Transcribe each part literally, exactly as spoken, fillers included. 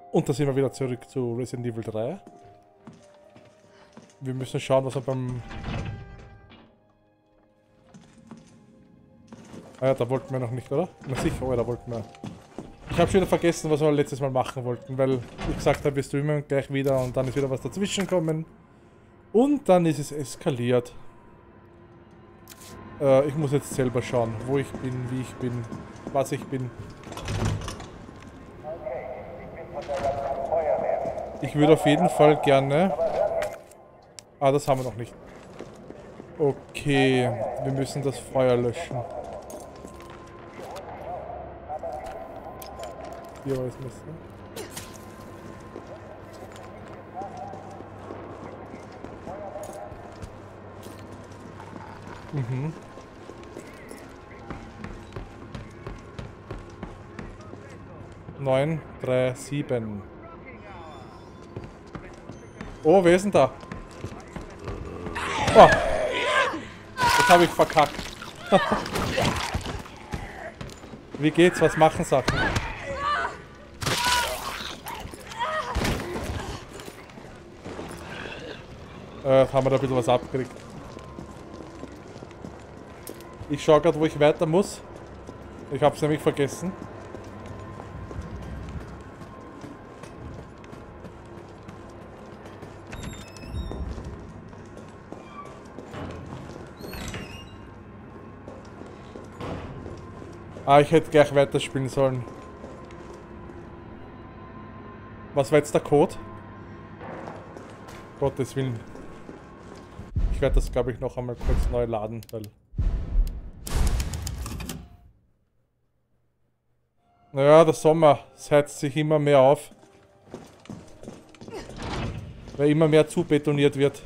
Und da sind wir wieder zurück zu Resident Evil drei. Wir müssen schauen, was er beim... Ah ja, da wollten wir noch nicht, oder? Na sicher, oh, da wollten wir. Ich habe schon wieder vergessen, was wir letztes Mal machen wollten, weil ich gesagt habe, wir streamen gleich wieder und dann ist wieder was dazwischen gekommen. Und dann ist es eskaliert. Äh, ich muss jetzt selber schauen, wo ich bin, wie ich bin, was ich bin. Ich würde auf jeden Fall gerne... Ah, das haben wir noch nicht. Okay, wir müssen das Feuer löschen. Hier war es Messer. Mhm. Neun, drei, sieben. Oh, wer ist denn da? Oh. Das habe ich verkackt. Wie geht's? Was machen Sachen? Äh, haben wir da ein bisschen was abgekriegt. Ich schaue gerade, wo ich weiter muss. Ich habe es nämlich vergessen. Ah, ich hätte gleich weiterspielen sollen. Was war jetzt der Code? Gottes Willen. Ich werde das, glaube ich, noch einmal kurz neu laden, weil... Naja, der Sommer heizt sich immer mehr auf. Weil immer mehr zubetoniert wird.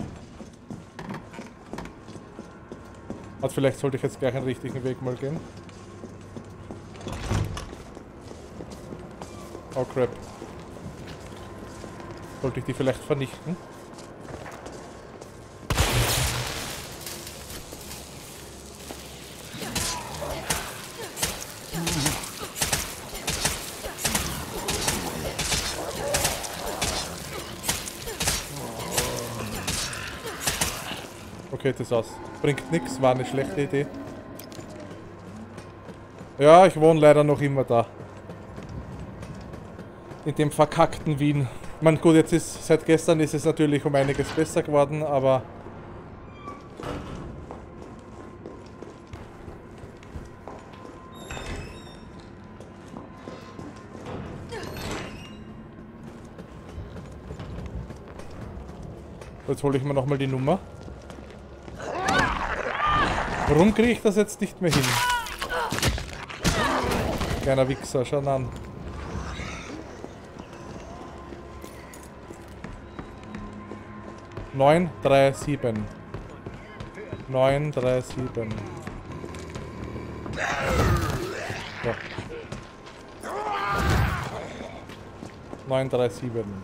Also vielleicht sollte ich jetzt gleich einen richtigen Weg mal gehen. Oh crap. Sollte ich die vielleicht vernichten? Okay, das aus. Bringt nichts, war eine schlechte Idee. Ja, ich wohne leider noch immer da. In dem verkackten Wien. Ich meine, gut, jetzt ist, seit gestern ist es natürlich um einiges besser geworden, aber... Jetzt hole ich mir nochmal die Nummer. Warum kriege ich das jetzt nicht mehr hin? Kleiner Wichser, schau an. neun, drei, sieben. neun, drei, sieben. So. neun, drei, sieben.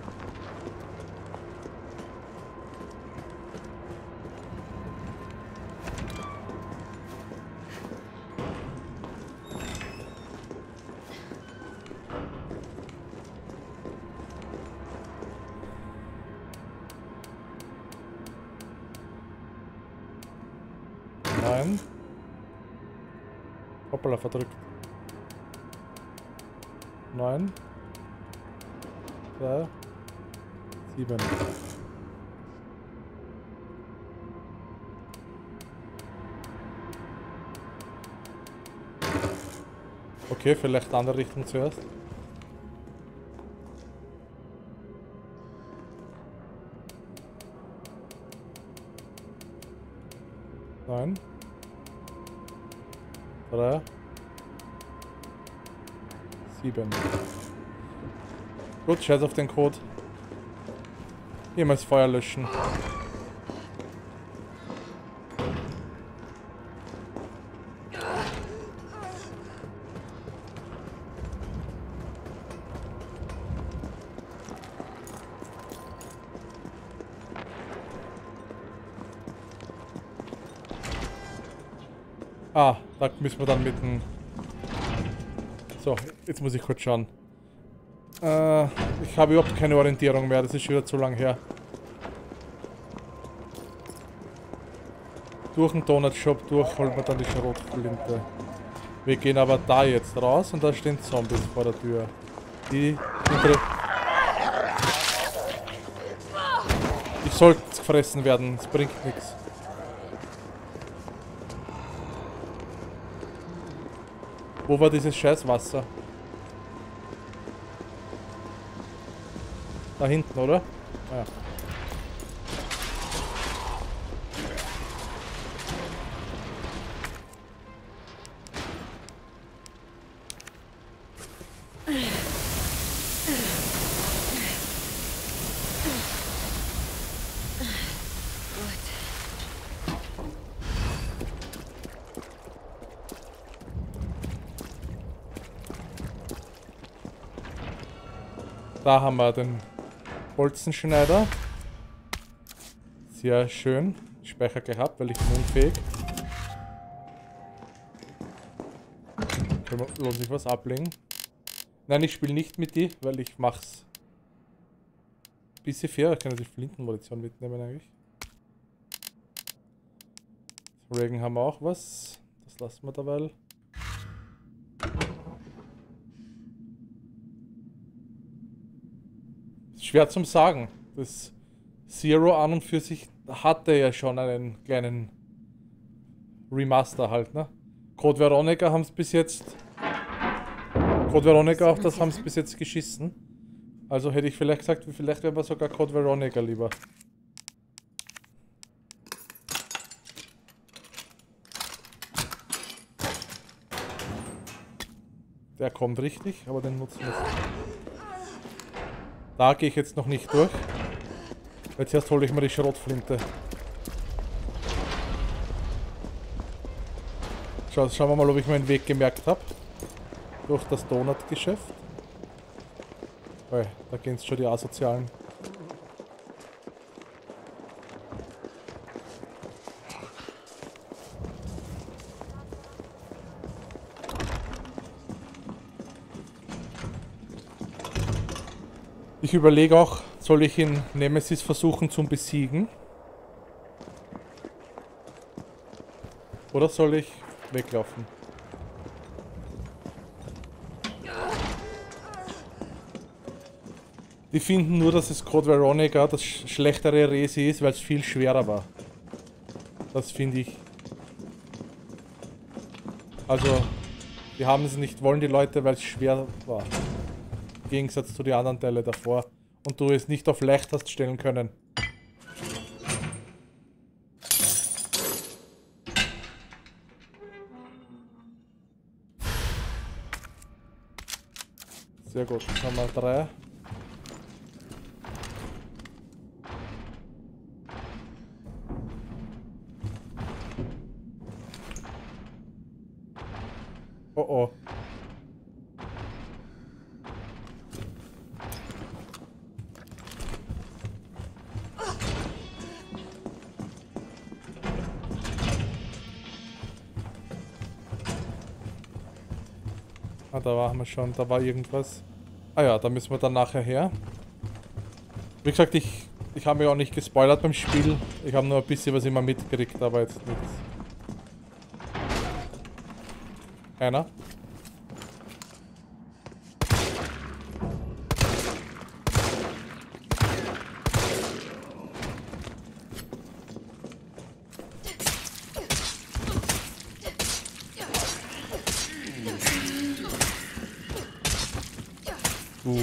Nein. Hoppala, verdrückt. Neun. Drei. Sieben. Okay, vielleicht andere Richtung zuerst. Nein. Drei. Sieben. Gut, scheiß auf den Code. Jemals Feuer löschen. Ah, da müssen wir dann mit dem... So, jetzt muss ich kurz schauen. Äh, ich habe überhaupt keine Orientierung mehr, das ist schon wieder zu lang her. Durch den Donut-Shop durch holen wir dann die Schrotflinte. Wir gehen aber da jetzt raus und da stehen Zombies vor der Tür. Die... Ich sollte gefressen werden, es bringt nichts. Wo war dieses scheiß Wasser? Da hinten, oder? Ja. Da haben wir den Bolzenschneider. Sehr schön. Speicher gehabt, weil ich bin unfähig. Können wir, lohnt sich was ablegen? Nein, ich spiele nicht mit die, weil ich mach's bisschen fair. Ich kann die Flintenmunition mitnehmen eigentlich. Regen haben wir auch was. Das lassen wir dabei. Schwer zum sagen. Das Zero an und für sich hatte ja schon einen kleinen Remaster halt, ne? Code Veronica haben es bis jetzt... Code Veronica auch, das haben es bis jetzt geschissen. Also hätte ich vielleicht gesagt, vielleicht wäre aber sogar Code Veronica lieber. Der kommt richtig, aber den nutzen wir jetzt. Da gehe ich jetzt noch nicht durch. Jetzt erst hole ich mir die Schrotflinte. Schau, schauen wir mal, ob ich meinen Weg gemerkt habe. Durch das Donut-Geschäft. Oh, da gehen es schon die Asozialen. Ich überlege auch, soll ich in Nemesis versuchen zum Besiegen? Oder soll ich weglaufen? Die finden nur, dass es Code Veronica das sch schlechtere Resi ist, weil es viel schwerer war. Das finde ich. Also, die haben es nicht wollen, die Leute, weil es schwer war. Im Gegensatz zu den anderen Teile davor. Und du es nicht auf leicht hast stellen können. Sehr gut, Nummer drei. Oh oh. Ah, da waren wir schon, da war irgendwas. Ah ja, da müssen wir dann nachher her. Wie gesagt, ich, ich habe mich auch nicht gespoilert beim Spiel. Ich habe nur ein bisschen was immer mitgekriegt, aber jetzt nichts. Einer. Uh.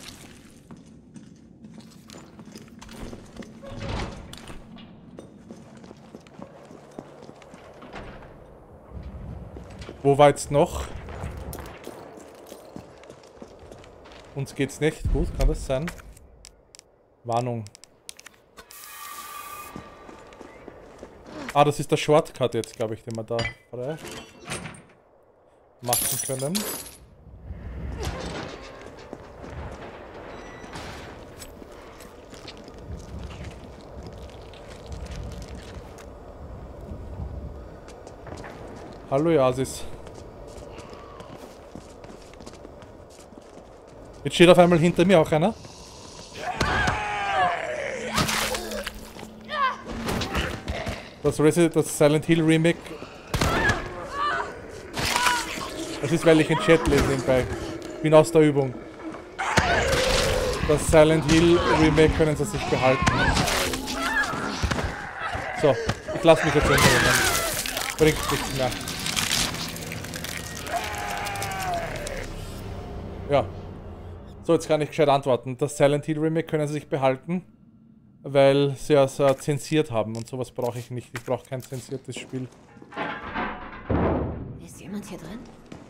Wo war jetzt noch? Uns geht's nicht gut, kann das sein? Warnung. Ah, das ist der Shortcut jetzt, glaube ich, den wir da frei machen können. Hallo Yasis. Jetzt steht auf einmal hinter mir auch einer. Das, Resi das Silent Hill Remake. Das ist, weil ich in Chat lese nebenbei. Bin aus der Übung. Das Silent Hill Remake können sie sich behalten. So, ich lasse mich jetzt umbringen. Bringt nichts mehr. Ja. So, jetzt kann ich gescheit antworten. Das Silent Hill Remake können sie sich behalten, weil sie es äh, zensiert haben und sowas brauche ich nicht. Ich brauche kein zensiertes Spiel. Ist jemand hier drin?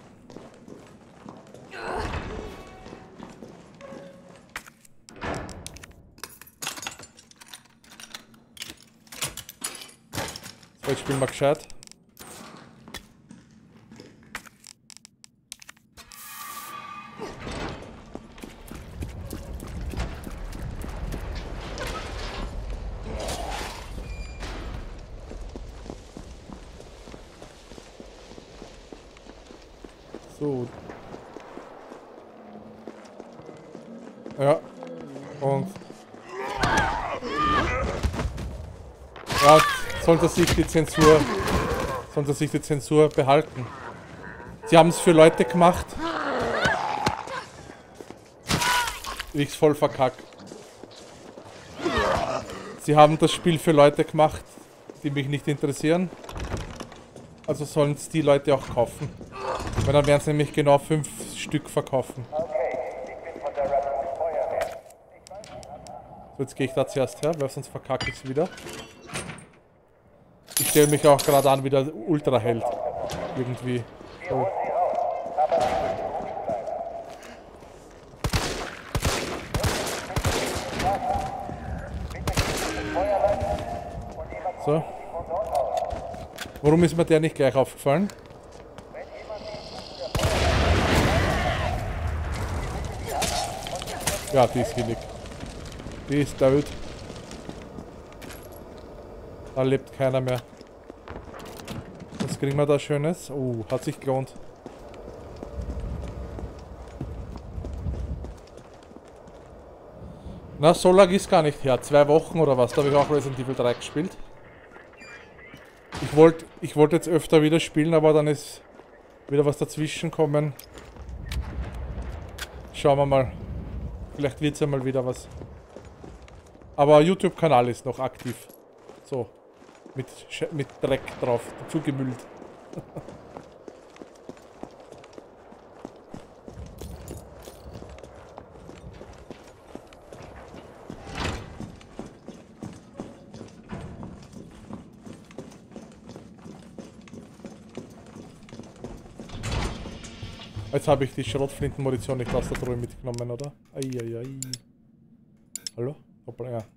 So, jetzt spielen wir gescheit. So. Ja. Und. Ja, sollte sich die Zensur. Sollte sich die Zensur behalten. Sie haben es für Leute gemacht. Ich voll verkackt. Sie haben das Spiel für Leute gemacht, die mich nicht interessieren. Also sollen es die Leute auch kaufen. Weil dann werden sie nämlich genau fünf Stück verkaufen. So, jetzt gehe ich da zuerst her, weil sonst verkacke ich es wieder. Ich stelle mich auch gerade an wie der Ultra-Held. Irgendwie. So. So. Warum ist mir der nicht gleich aufgefallen? Ja, die ist hillig. Die ist tot. Da lebt keiner mehr. Was kriegen wir da Schönes? Oh, hat sich gelohnt. Na, so lang ist gar nicht her. Zwei Wochen oder was? Da habe ich auch Resident Evil drei gespielt. Ich wollte ich wollt jetzt öfter wieder spielen, aber dann ist wieder was dazwischen kommen. Schauen wir mal. Vielleicht wird es ja mal wieder was. Aber YouTube-Kanal ist noch aktiv. So. Mit, Sch mit Dreck drauf. Zugemüllt. Jetzt habe ich die Schrotflintenmunition nicht aus der Truhe mitgenommen, oder? Eieiei. Hallo? Hoppla, ja.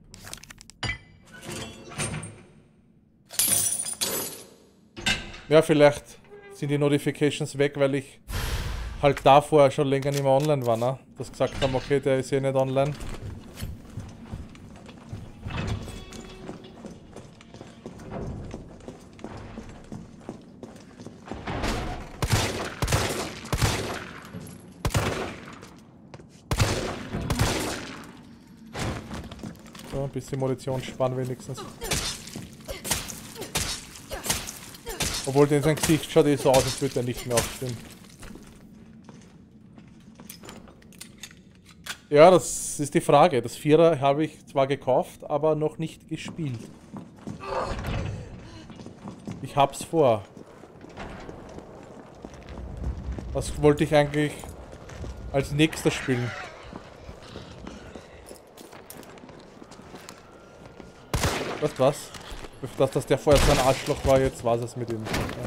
Ja, vielleicht sind die Notifications weg, weil ich halt davor schon länger nicht mehr online war, ne? Dass gesagt haben, okay, der ist eh nicht online. So, ein bisschen Munition sparen wenigstens. Obwohl, denn sein Gesicht schaut eh so aus, als würde er nicht mehr aufstehen. Ja, das ist die Frage. Das Vierer habe ich zwar gekauft, aber noch nicht gespielt. Ich hab's vor. Was wollte ich eigentlich als nächstes spielen? Weißt du was? Dass das der vorher so ein Arschloch war, jetzt war es mit ihm. Ja.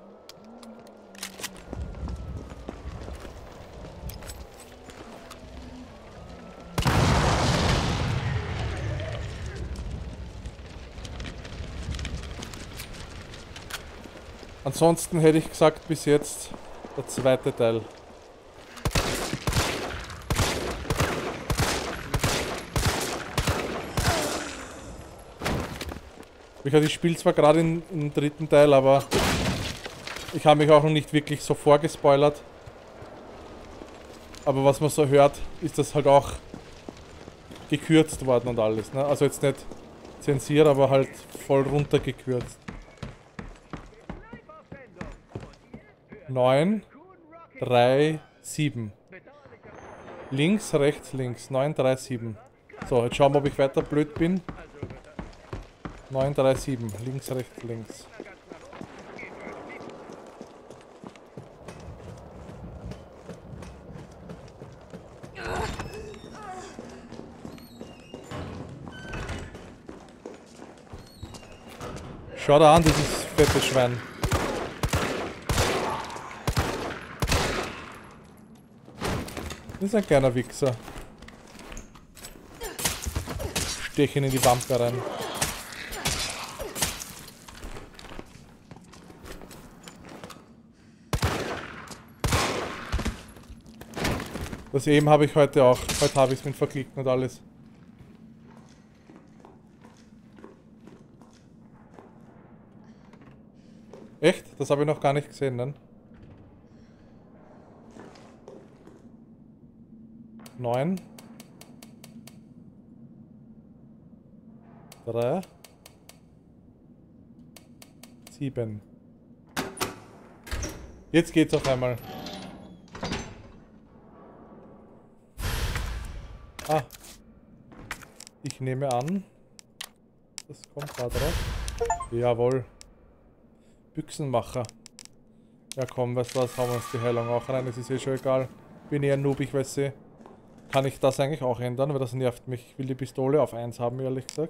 Ansonsten hätte ich gesagt, bis jetzt der zweite Teil. Ich spiele zwar gerade im dritten Teil, aber ich habe mich auch noch nicht wirklich so vorgespoilert. Aber was man so hört, ist das halt auch gekürzt worden und alles, ne? Also jetzt nicht zensiert, aber halt voll runtergekürzt. neun, drei, sieben. Links, rechts, links. neun, drei, sieben. So, jetzt schauen wir, ob ich weiter blöd bin. neun, drei, sieben. Links, rechts, links. Schau da an, dieses fette Schwein. Das ist ein kleiner Wichser. Stech ihn in die Wampe rein. Das eben habe ich heute auch. Heute habe ich es mit verklickt und alles. Echt? Das habe ich noch gar nicht gesehen, ne? Neun. Drei. Sieben. Jetzt geht's auf einmal. Ah. Ich nehme an. Das kommt da drauf. Jawohl. Büchsenmacher. Ja komm, weißt du was, hauen wir uns die Heilung auch rein, das ist eh schon egal. Bin eher ein Noob, ich weiß eh. Kann ich das eigentlich auch ändern, weil das nervt mich. Ich will die Pistole auf eins haben, ehrlich gesagt.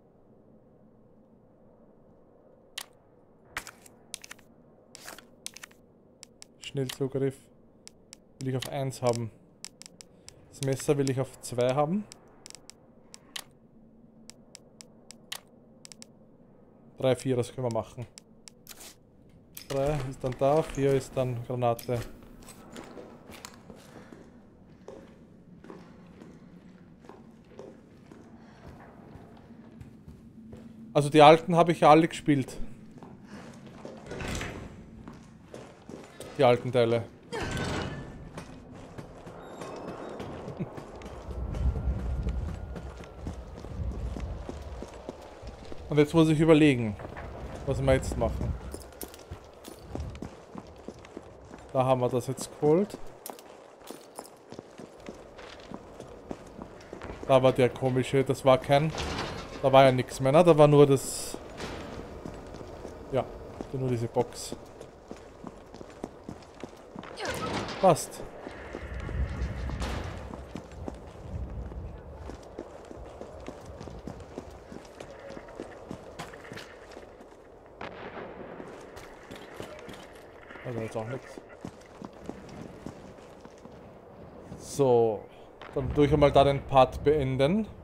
Schnellzugriff will ich auf eins haben. Das Messer will ich auf zwei haben. drei, vier, das können wir machen. drei ist dann da, vier ist dann Granate. Also die alten habe ich ja alle gespielt. Die alten Teile. Und jetzt muss ich überlegen, was wir jetzt machen. Da haben wir das jetzt geholt. Da war der komische, das war kein... Da war ja nichts mehr, ne? Da war nur das... Ja, nur diese Box. Passt. Also jetzt auch nichts. So, dann tue ich einmal da den Part beenden.